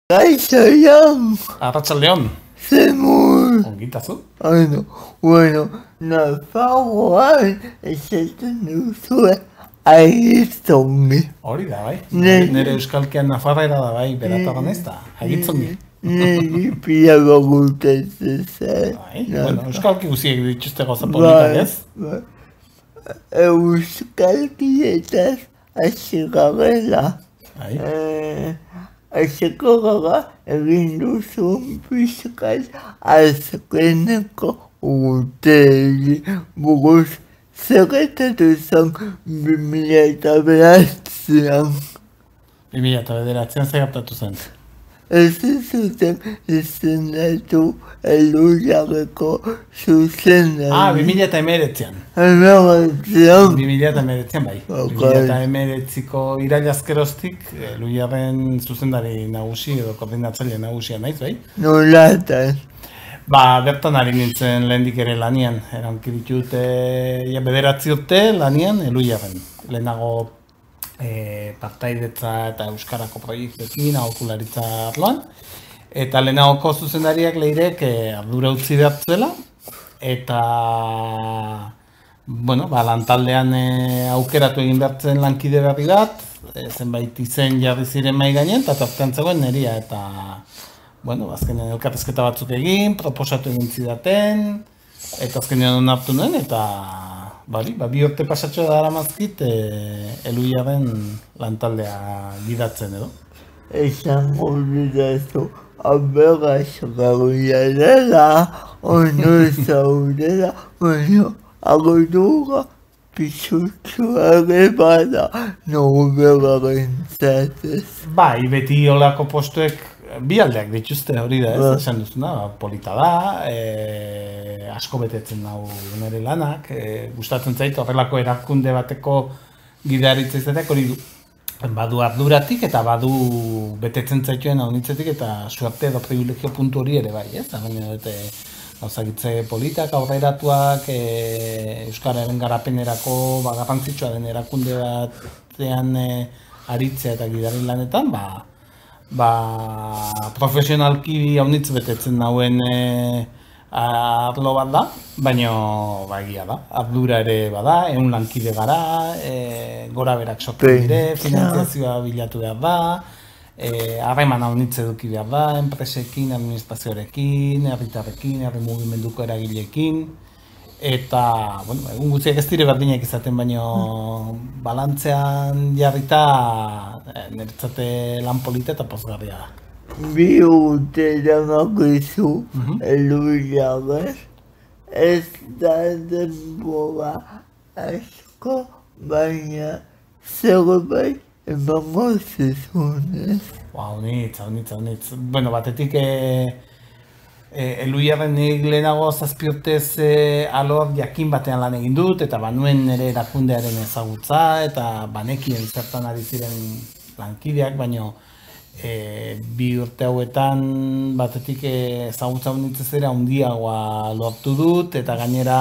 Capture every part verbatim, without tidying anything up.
Kaixo, Jon. Arratsaldeon. Zemur. Ongitazu? Bueno, bueno, Nafarroan esaten duzue agitzongi. Hori da, bai. Nere euskalkian nafarrera da, bai, beratagan ez da. Agitzongi. Niri pilago gustatzen zen. Bai, bueno, euskalki guziek dituzte gauza politak, ez? Bai, euskalkietaz hasi garela. Bai. Hasiko gara egin duzun pixkat azkeneko urteei buruz zerretatu zen bi mila eta bederatzian. bi mila eta bederatzian zer gertatu zen? Ez zuten izendatu Elhuyarreko zuzendari. Ah, bi mila eta emeretzian. Emeretzian. bi mila eta emeretzian, bai. bi mila eta emeretziko irailazkeroztik Elhuyarren zuzendari nagusi edo koordinatzaile nagusia naiz, bai? Nolatan. Ba, bertan ari nintzen lehendik ere lanian. Eranki ditut ja, bederatzi urte lanian Elhuyarren. Lehenago E, partaidetza eta euskarako proiektuekin, aholkularitza arloan. Eta lehenagoko zuzendariak leirek e, ardura utzi behartzuela. Eta, bueno, ba, lantaldean e, aukeratu egin behartzen lankide berri bat, e, zenbait izen jarri ziren mai gainen, eta tartean zegoen neria. Eta, bueno, azkenean elkarrizketa batzuk egin, proposatu egin zidaten, eta azkenean onartu nuen, eta Bari, ba, bi urte pasatxo da aramazkit e, Elhuyarren lantaldea gidatzen edo. Esango bidazu, aberasgarria dela, ono zaudela, baina agurdura pisutsuare bada norberaren zatez. Bai, beti olako postuek bi aldeak dituzte hori da, ez, esan duzuna, polita da, e, asko betetzen hau nire lanak, e, gustatzen zait horrelako erakunde bateko gidaritza izateak hori du. Badu arduratik eta badu betetzen zaituen hau nitzetik eta suerte edo privilegio puntu hori ere bai, ez, da baina dute gauzagitze politak, aurreratuak, e, euskararen garapenerako ba, garrantzitsua den erakunde batean e, aritzea eta gidari lanetan, ba, ba, profesionalki haunitz betetzen nauen e, arlo bat da, baina ba, egia da, ardura ere bada, ehun lankide gara, e, gora berak sortu dire, finanziazioa bilatu behar da, harreman e, haunitz eduki behar da, enpresekin, administrazioarekin, herritarrekin, herri mugimenduko eragileekin, eta, bueno, egun guztiak ez dire berdinak izaten, baina balantzean jarrita niretzate lan polita eta pozgarria da. Bi urte damakizu Elhuyarren, ez da denbora asko, baina zerbait emango zizunez. Ba, honitz, honitz, honitz. Bueno, batetik Elhuyarren nik lehenago zazpi urtez alor jakin batean lan egin dut, eta banuen nire erakundearen ezagutza, eta banekien zertan ari ziren lankideak, baina e, bi urte hauetan batetik ezagutza honitz zera handiagoa lortu dut, eta gainera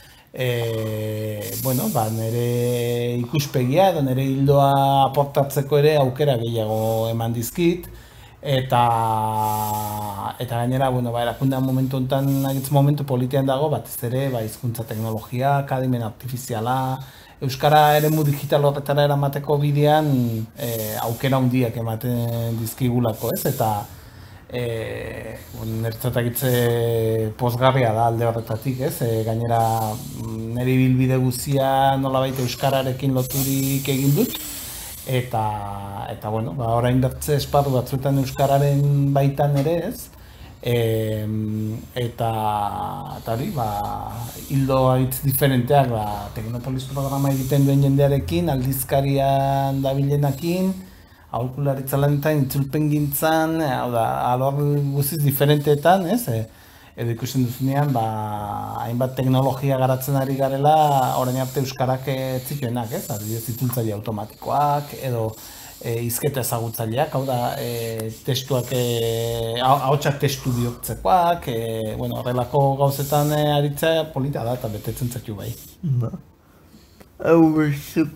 e, bueno, ba, nire ikuspegia edo nire hildoa aportatzeko ere aukera gehiago eman dizkit, eta eta gainera, bueno, ba, erakundean momentu honetan, agitz momentu politean dago, batez ere, ba, hizkuntza teknologia, akadimen artifiziala, euskara eremu digital horretara eramateko bidean e, aukera handiak ematen dizkigulako, ez? Eta e, niretzat agitze pozgarria da alde horretatik, ez? E, gainera, nire ibilbide guzia nolabait euskararekin loturik egin dut, eta, eta bueno, ba, orain bertze esparru batzuetan euskararen baitan ere, ez? E, eta, eta hori, ba, hildo hitz diferenteak, ba, Teknopolis programa egiten duen jendearekin, aldizkarian dabilenakin, aholkularitza lanetan, itzulpen gintzan, hau da, alor guziz diferenteetan, ez? E, edo ikusten duzunean, ba, hainbat teknologia garatzen ari garela, orain arte euskarak zituenak, ez? Adibidez, itzultzaile automatikoak, edo e, hizketa ezagutzaileak, hau da, e, testuak, e, ahotsak testu bihurtzekoak, e, bueno, horrelako gauzetan e, aritzea polita da, eta betetzen zaitu bai. Ba,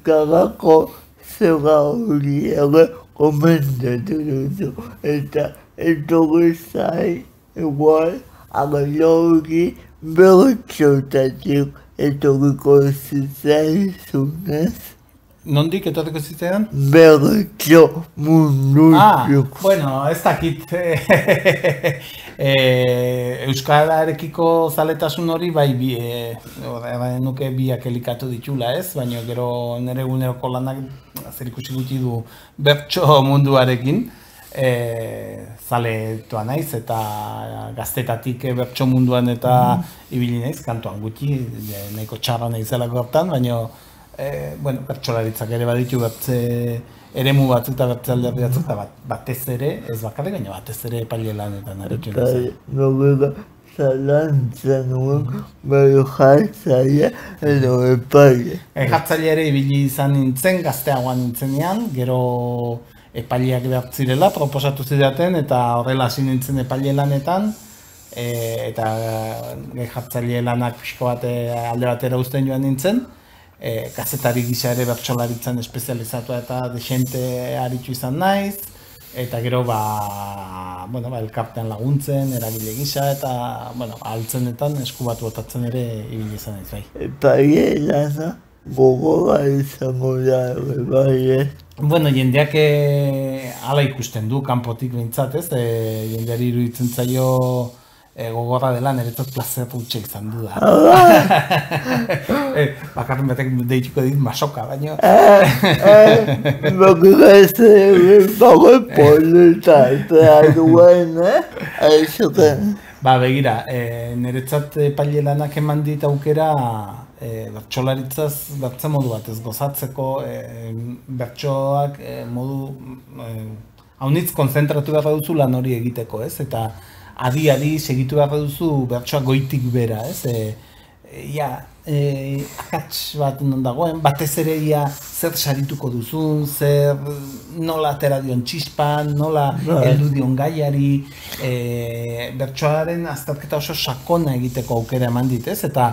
euskarako zera hori ere komentatu duzu, eta etorri zai, igual, aglogi bertxotatik etorriko zitzaizunez. Nondik etorriko zitzean? Bertxo mundutik. Ah, bueno, ez dakit. e, Euskararekiko zaletasun hori bai bi, e, nuke biak elikatu ditula, ez? Baina gero nire eguneroko lanak zer ikusi gutxi du bertso munduarekin. E, zaletua naiz eta gaztetatik bertso munduan eta mm. ibili naiz, kantuan gutxi, nahiko txarra naizelako hartan, baina E, bueno, bertsolaritzak ere baditu bertze eremu batzuk eta bertze alderdi batzuk eta bat, batez ere, ez bakarrik, baina batez ere epaile lanetan arekin. Nogera zalantzan nuen, bai jartzaile edo epaile. E, jartzaile ere ibili izan nintzen, gazteagoan nintzenean, gero epaileak behar zirela, proposatu zidaten eta horrela hasi nintzen epaile lanetan, e, eta e, jartzaile lanak pixko bat alde batera uzten joan nintzen. E, kazetari gisa ere bertsolaritzan espezializatua eta desente aritu izan naiz, eta gero ba, bueno, ba, elkartean laguntzen, eragile gisa, eta bueno, altzenetan eskubatu botatzen ere ibili izan naiz bai. Epaile lana gogora izango da, bai. Bueno, jendeak e, hala ikusten du, kanpotik behintzat, ez? E, jendeari iruditzen zaio E, gogorra dela niretzat plazer utxe izan du da. e, bakarren batek deituko dit masoka, baina... Bakura ez bago polita eta duen, eh? Ba, begira, e, niretzat epaile lanak eman dit aukera e, bertsolaritzaz bertze modu bat ez gozatzeko, e, bertsoak e, modu... E, haunitz konzentratu behar duzu lan hori egiteko, ez? Eta adi-adi segitu behar duzu bertsoak goitik bera, ez? E, e, ja, e, akats bat non dagoen, batez ere ia zer sarituko duzun, zer nola atera dion txispan, nola heldu dion gaiari, e, bertsoaren azterketa oso sakona egiteko aukera eman dit, ez? Eta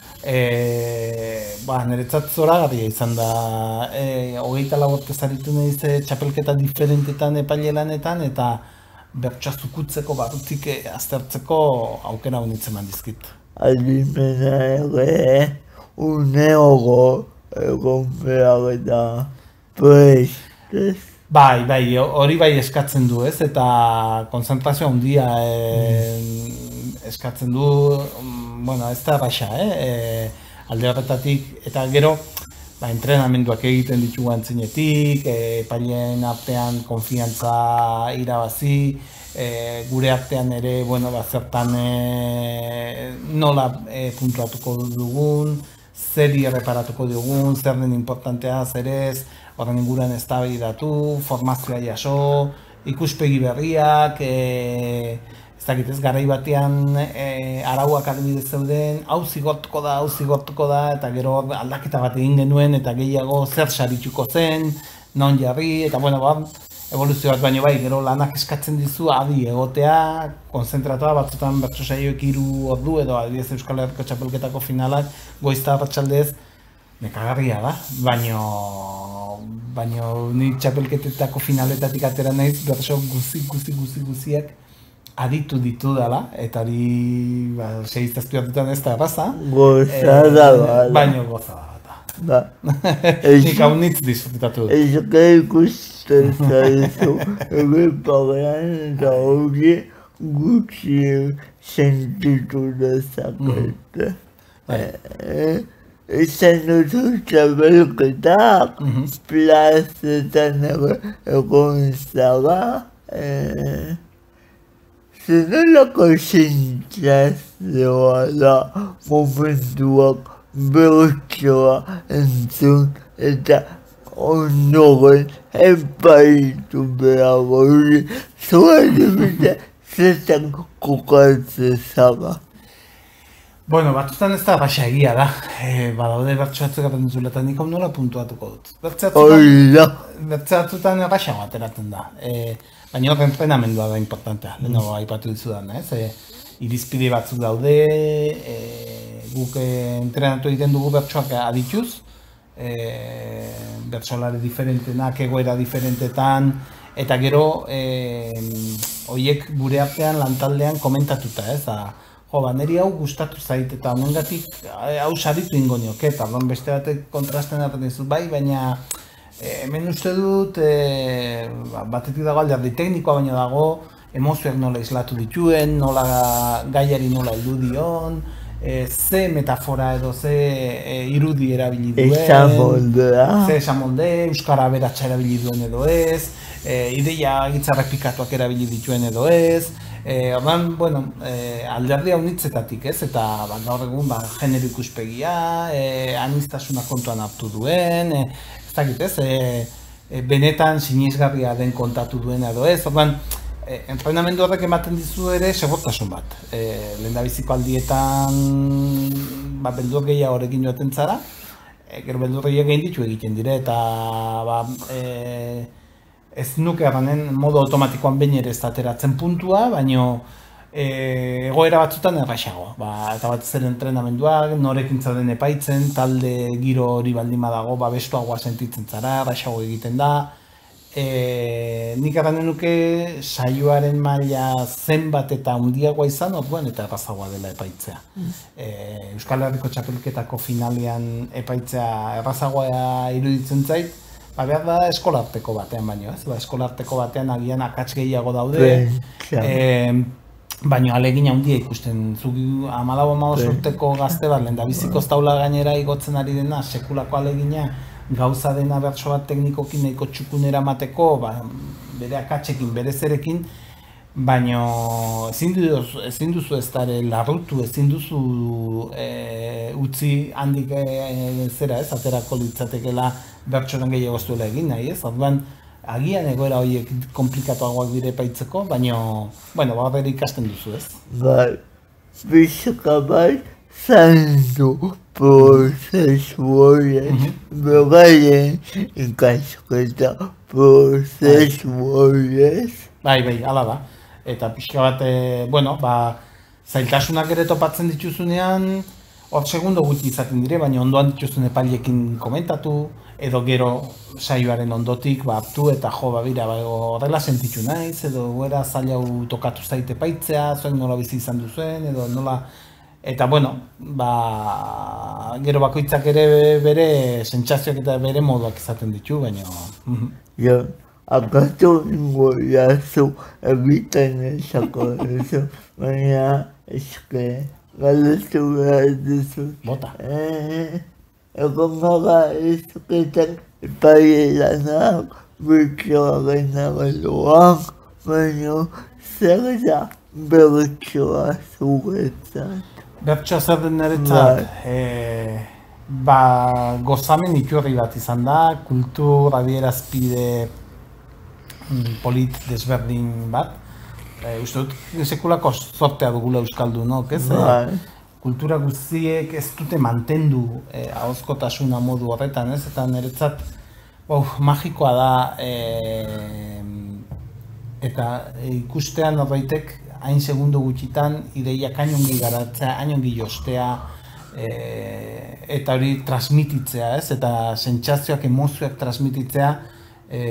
e, ba, niretzat zoragarria izan da, e, hogeita lau urte zaritu nahiz txapelketa diferentetan epaile lanetan, eta bertsoa zukutzeko, barrutik aztertzeko aukera honitzen mandizkit. Adimena ere, uneogo egon behar eta prest, ez? Bai, bai, hori bai eskatzen du, ez? Eta konzentrazio handia e, eskatzen du, bueno, ez da erraxa, eh? E, alde horretatik, eta gero, ba, entrenamenduak egiten ditugu antzinetik, epaileen artean konfiantza irabazi, e, gure artean ere, bueno, ba, zertan e, nola e, puntuatuko dugun, zeri erreparatuko dugun, zer den importantea, zer ez, horren inguruan eztabaidatu, formazioa jaso, ikuspegi berriak, e, ez dakit ez, garai batean e, arauak adibidez zeuden, hau zigortuko da, hau zigortuko da, eta gero aldaketa bat egin genuen, eta gehiago zer sarituko zen, non jarri, eta bueno, ba, evoluzio bat baino bai, gero lanak eskatzen dizu adi egotea, konzentratua, batzutan bertso saioek hiru ordu edo adibidez Euskal Herriko txapelketako finalak goizta arratsaldez nekagarria da, baino baino ni txapelketetako finaletatik atera naiz bertso guzi guzi guzi guziak aditu ditu dela, eta hori ba, seiztazpi hartutan ez da erraza. Goza da, bada. Baino goza da. Ba. Nik haunitz disfrutatu. Ez que ikusten zaizu, ebe parean eta hori gutxi sentitu dezakete. Esan duzu txabelketak, plazetan egon zara, zenolako sentsazioa da momentuak bertsoa entzun eta ondoren epaitu behar hori zuen dibide zetan kokatzen zara. Bueno, batzutan ez da baixa egia da. E, badaude bertso batzuk apentzula eta nik hau nola puntuatuko dut. Bertze batzutan baixa ateratzen da. E, baina hor entrenamendua da importantea, lehenago aipatu dizudan, ez? E, irizpide batzuk daude, e, guk entrenatu egiten dugu bertsoak adituz, e, bertsolari diferentenak egoera diferentetan, eta gero e, horiek gure artean lantaldean komentatuta, ez, da, jo, ba, niri hau gustatu zait, eta honengatik hau saritu ingo nioke, eta orduan beste batek kontrasten hartzen dizut, bai, baina e, hemen uste dut, e, batetik dago alderdi teknikoa, baina dago emozioak nola islatu dituen, nola gaiari nola heldu dion, e, ze metafora edo ze e, irudi erabili duen, esamoldea, ze esamolde, euskara aberatsa erabili duen edo ez, e, ideia gitzarrak pikatuak erabili dituen edo ez, E, ordan, bueno, e, alderdi haunitzetatik, ez? Eta ba, gaur egun ba, genero ikuspegia, e, aniztasuna kontuan hartu duen, e, ez dakit, ez? E, e, benetan sinesgarria den kontatu duen edo ez? Ordan, e, entrenamendu horrek ematen dizu ere segurtasun bat. E, lehendabiziko aldietan ba, beldur gehiago horrekin joaten zara, e, gero beldur gehiago egin ditu egiten dire, eta ba, e, ez nuke erranen modu automatikoan behin ere ez ateratzen puntua, baino e, egoera batzutan erraxago. Ba, eta bat zer entrenamenduak, norekin zauden epaitzen, talde giro hori baldin badago, ba, bestuagoa sentitzen zara, erraxago egiten da. E, nik erranen nuke saioaren maila zenbat eta handiagoa izan, orduan eta errazagoa dela epaitzea. Mm. E, Euskal Herriko txapelketako finalean epaitzea errazagoa iruditzen zait, ba, behar da eskolarteko batean baino, ez? Ba, eskolarteko batean agian akats gehiago daude, e, baino alegin handia ikusten. Zugi hamalau hamabost urteko gazte bat, lehendabiziko ez daula gainera igotzen ari dena, sekulako alegina, gauza dena bertso bat teknikokin nahiko txukunera mateko, ba, bere akatsekin, bere zerekin, baino ezin duzu, ezin duzu ez dara larrutu, ezin duzu e, utzi handik e, zera ez, aterako litzatekela bertsoren gehiago ez duela egin nahi ez, orduan agian egoera horiek komplikatuagoak dire epaitzeko, baino, bueno, barrera ikasten duzu ez. Bai, bizka bat zandu prozesu horiek, begaien ikasketa prozesu horiek. Bai, bai, ala da. Eta pixka bat, e, bueno, ba, zailtasunak ere topatzen dituzunean, hor segundo gutxi izaten dire, baina ondoan dituzun epailekin komentatu, edo gero saioaren ondotik ba, hartu eta jo, ba, bira, ba, horrela sentitu naiz, edo goera zaila hau tokatu zaite paitzea, zuen nola bizi izan duzuen, edo nola... Eta, bueno, ba, gero bakoitzak ere bere sentsazioak eta bere moduak izaten ditu, baina... Ja. Akaso ingo jazu egiten esako duzu, baina eske galdetu behar duzu. Bota. Egon gara ezketak epaile lanak, bertsoa gehiagoak, baina zer da bertsoa zuretzat? Bertsoa zer den niretzat? Ba, gozamen iturri bat izan da, kultur adierazpide polit desberdin bat. E, uste dut, sekulako zortea dugula euskaldunok, ez? Bai. Kultura guztiek ez dute mantendu e, ahozkotasuna modu horretan, ez? Eta niretzat, wow, magikoa da, e, eta e, ikustean horbaitek hain segundo gutxitan ideiak hainongi garatzea, hainongi jostea, e, eta hori transmititzea, ez? Eta sentsazioak, emozioak transmititzea, e,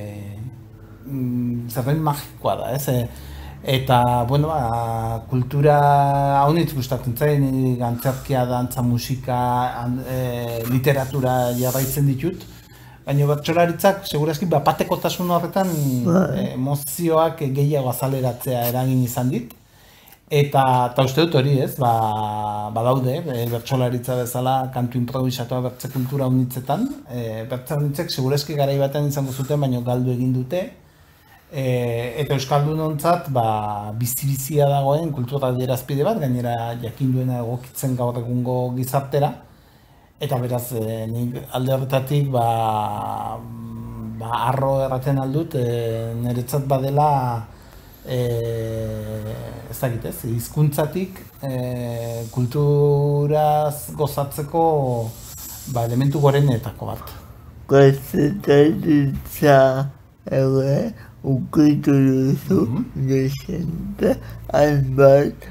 zerbait magikoa da, ez? Eta, bueno, ba, kultura haunitz gustatzen zain, antzerkia, dantza, musika, e, literatura jarraitzen ditut, baina bertsolaritzak, segurazki, bapatekotasun horretan emozioak gehiago azaleratzea eragin izan dit. Eta, eta uste dut hori, ez, ba, badaude, bertsolaritza bezala kantu improvisatua bertze kultura haunitzetan. E, bertze haunitzek segurazki garai batean izango zuten, baina galdu egin dute. E, eta euskaldunontzat ba, bizi-bizia dagoen kultura adierazpide bat, gainera jakin duena egokitzen gaur egungo gizartera. Eta beraz, e, nik alde horretatik ba, ba, arro erraten aldut, e, niretzat badela e, ez dakit ez, hizkuntzatik e, kulturaz gozatzeko ba, elementu gorenetako bat. Gazetaritza ere ukitu duzu, desente, hainbat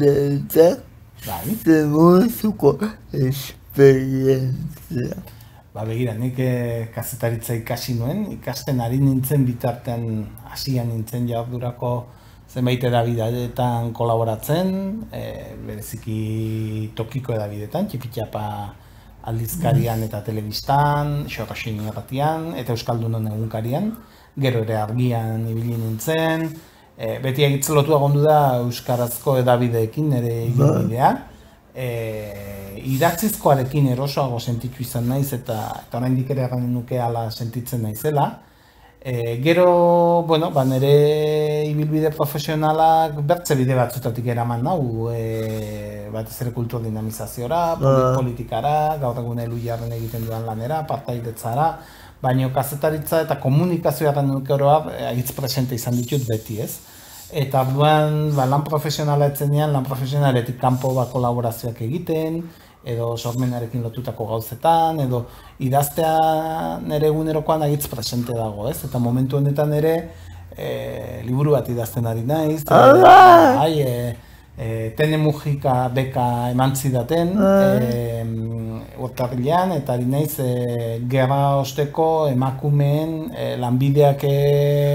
erabideetan, zemuzuko esperientzia. Ba, begira, nik eh, kazetaritza ikasi nuen, ikasten ari nintzen bitartean hasian nintzen jardurako zenbait edabideetan kolaboratzen, eh, bereziki tokiko edabideetan, txipitxapa aldizkarian eta telebistan, xorraxin irratian eta Euskaldunon egunkarian, gero ere argian ibili nintzen, eh, beti egitzelotu agondu da euskarazko edabideekin nire ibilbidea. E, idatzizkoarekin erosoago sentitu izan naiz eta eta oraindik ere egan nuke hala sentitzen naizela. E, gero, bueno, ba nire ibilbide profesionalak bertze bide batzutatik eraman nau, e, batez ere kultur dinamizaziora, politikara, gaur egun elu jarren egiten dudan lanera, partaidetzara, baina kazetaritza eta komunikazioaren nuke oroa hitz presente izan ditut beti, ez? Eta duan ba, lan profesionala etzenean, lan profesionaletik kanpo ba, kolaborazioak egiten, edo sormenarekin lotutako gauzetan, edo idaztea nire egunerokoan agitz presente dago, ez? Eta momentu honetan ere e, liburu bat idazten ari naiz, bai, e, e, Tene Mujika beka eman zidaten, e, urtarrilean, eta ari naiz e, gerra osteko emakumeen e, lanbideak e,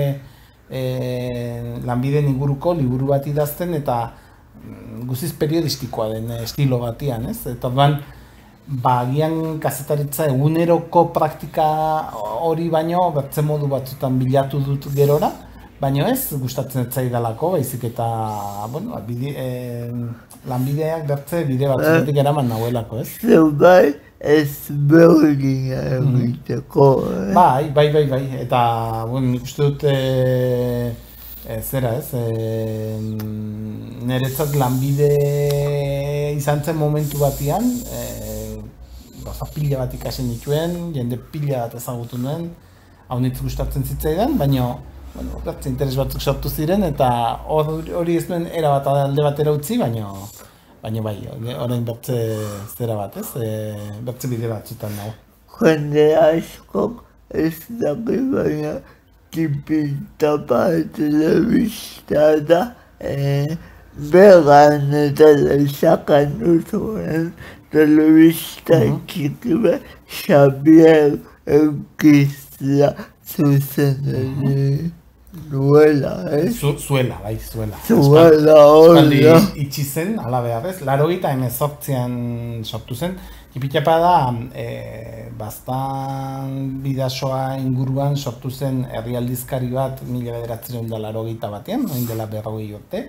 E, lanbideen inguruko liburu bat idazten eta guztiz periodistikoa den estilo batian, ez? Eta orduan, ba, agian kazetaritza eguneroko praktika hori baino bertze modu batzutan bilatu dut gerora, baino ez, gustatzen ez zaidalako, baizik eta, bueno, bide, e, lanbideak bertze bide batzuetik eraman nahuelako, ez? Zeu bai, ez berdina egiteko, eh? Bai, bai, bai, bai, eta, bueno, nik uste dut, e, e, zera ez, e, niretzat lanbide izan zen momentu batian, e, gauza pila bat ikasen dituen, jende pila bat ezagutu nuen, hau nitz gustatzen zitzaidan, baina, bueno, bertze interes batzuk sortu ziren, eta hori ez nuen erabat alde batera utzi, baina, baina bai, orain bertze zera bat, ez? E, bertze bide batzutan nago. Jende askok ez daki baina tipitapa telebista da e, began eta lezakan duzuen telebista txiki bat Xabier Eukizla zuzenari duela, ez? Zu, zuela, bai, zuela. Zuela, hola. Itxi zen, ala beharrez, larogeita hemezortzian sortu zen. Tipitxapa da, e, bastan bidasoa inguruan sortu zen herrialdizkari bat mila bederatziehun eta laurogeita batean, orain dela berrogei urte.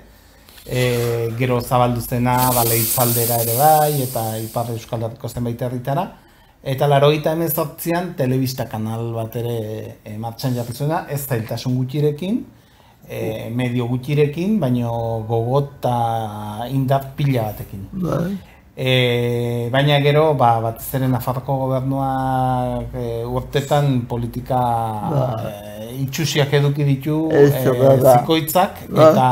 E, gero zabaldu zena ba, Leitzaldera ere bai, eta Ipar Euskal Herriko zenbait herritara. Eta laurogeita hemezortzian telebista kanal bat ere e, martxan jarri zuena, ez zailtasun gutxirekin, e, medio gutxirekin, baina gogota indar pila batekin. Bai. E, baina gero, ba, batez ere Nafarroko gobernua e, urtetan politika e, itxusiak eduki ditu e, zikoitzak, eta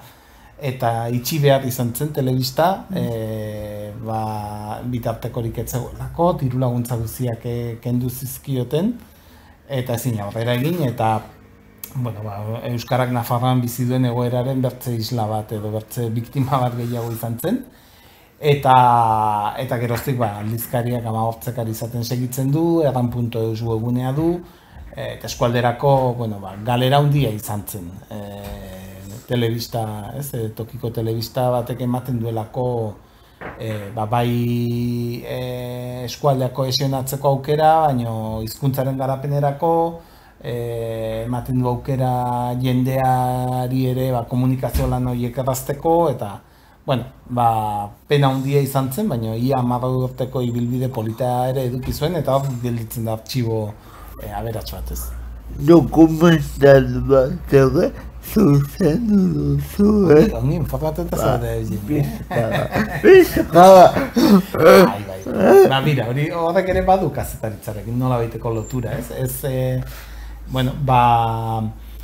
eta itxi behar izan zen telebista, e, ba, bitartekorik ez zegoelako, diru laguntza guztiak kendu zizkioten, eta ezin aurrera egin, eta bueno, ba, Euskarak Nafarroan bizi duen egoeraren bertze isla bat edo bertze biktima bat gehiago izan zen, eta eta geroztik ba, aldizkariak hamabostekari izaten segitzen du, erran puntu eus webgunea du, eta eskualderako bueno, ba, galera handia izan zen. E, telebista, ez, tokiko telebista batek ematen duelako e, ba, bai e, eskualdea kohesionatzeko aukera, baina hizkuntzaren garapenerako e, ematen du aukera jendeari ere ba, komunikazio lan horiek errazteko, eta bueno, ba, pena handia izan zen, baina ia hamar urteko ibilbide polita ere eduki zuen, eta hor gelditzen da artxibo e, aberatsu bat ez. Dokumental bat ere zuzendu duzu, eh? Ongi, informatuta zaude egin. Bizkara, bizkara! Bai, bai, ba, mira, hori horrek ere badu kazetaritzarekin, nola baiteko lotura, ez? Ez, e, bueno, ba...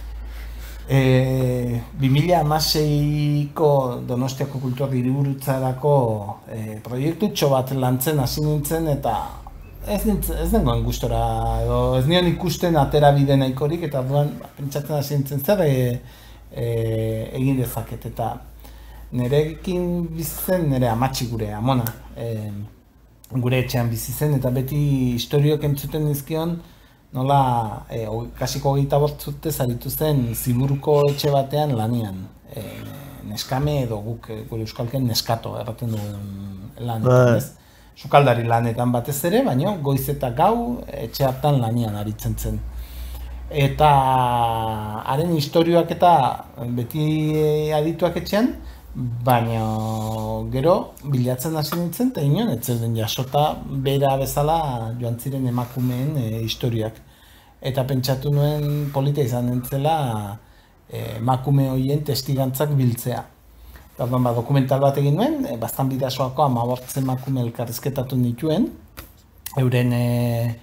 E, bi mila hamaseiko Donostiako Kultur Hiriburutzarako e, proiektutxo bat lantzen hasi nintzen, eta ez nintzen, ez nengoen gustora, edo ez nion ikusten atera bide nahikorik, eta duan pentsatzen hasi nintzen zer e, e, egin dezaket, eta nirekin bizitzen nire amatxi gure amona. E, gure etxean bizi zen, eta beti historioak entzuten dizkion, nola, e, kasiko hogeita bortzute zaritu zen Ziburuko etxe batean lanian. E, neskame edo guk, gure euskalken neskato erraten duen lanetan, ez? Sukaldari lanetan batez ere, baina goiz eta gau etxe hartan lanian aritzen zen. Eta haren historioak eta beti adituak etxean, baina gero bilatzen hasi nintzen, eta inon, ez zeuden jasota bera bezala joan ziren emakumeen e, historiak. Eta pentsatu nuen polita izan nintzela e, emakume horien testigantzak biltzea. Eta ba, dokumental bat egin nuen, e, Baztan Bidasoako hamabost emakume elkarrizketatu nituen, euren e,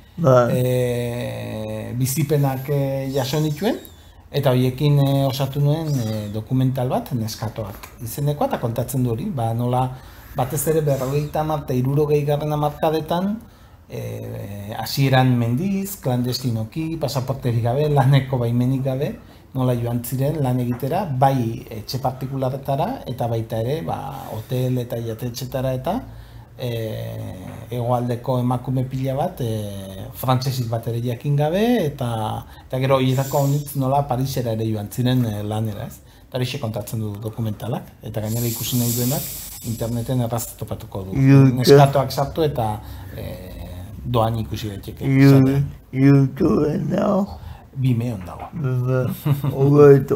e, bizipenak e, jaso nituen, eta horiekin e, osatu nuen e, dokumental bat, Neskatoak izenekoa, eta kontatzen du hori, ba, nola batez ere berrogeita hamar eta hirurogei garren hamarkadetan, hasieran e, mendiz, klandestinoki, pasaporterik gabe, laneko baimenik gabe, nola joan ziren lan egitera, bai etxe partikularretara, eta baita ere, ba, hotel eta jatetxetara eta e, hegoaldeko emakume pila bat, e, frantsesik bat ere jakin gabe, eta, eta gero horietako honitz nola Parisera ere joan ziren e, lanera, ez? Eta horixe kontatzen du dokumentalak, eta gainera ikusi nahi duenak, interneten erraz topatuko du. Neskatoak sartu eta e, doan ikusi daiteke. YouTubeen dago. Vimeon dago. Hobeto.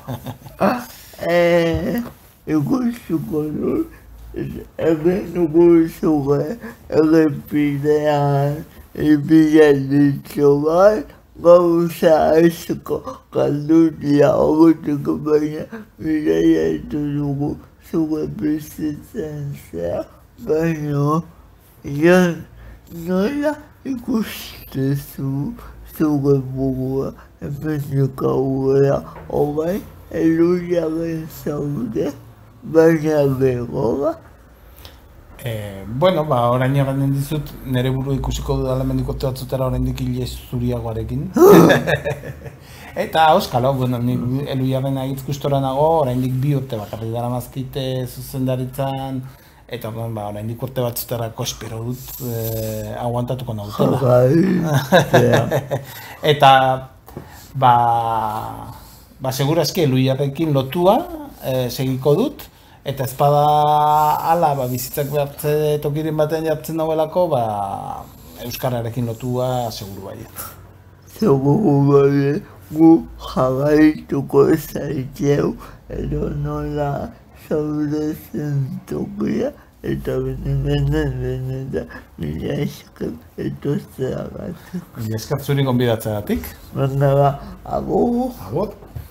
Ikusiko dut, egin ikusuke errepidean ibilen ditxogan, gauza asko galdu dira horretiko baina bidaiatu dugu zure bizitzen zea, baina jan nola ikustezu zure burua hemendik aurrera, orain eluiaren zaude, baina gero Eh, bueno, ba, orain egiten dizut, nire buru ikusiko dudala hemendik urte batzutera oraindik hile zuriagoarekin. Eta auskalo, bueno, ni eluiaren agitz gustora nago, oraindik bi urte bakarrik dara mazkite zuzendaritzan, eta ba, oraindik urte batzuterako espero dut eh, aguantatuko nautela. Eta, ba, ba, segurazki eluiarekin lotua eh, segiko dut, eta ezpada ala, ba, bizitzak behartze tokiren batean jartzen dagoelako, ba, euskararekin lotua seguru baiet. Seguru baiet, gu jarraituko zaiteu, edo nola zaude zentokia, eta bene-bene, bene-da, mila esker etozteagatik. Mila esker zuri gonbidatzeagatik. Baina, agur. Agur.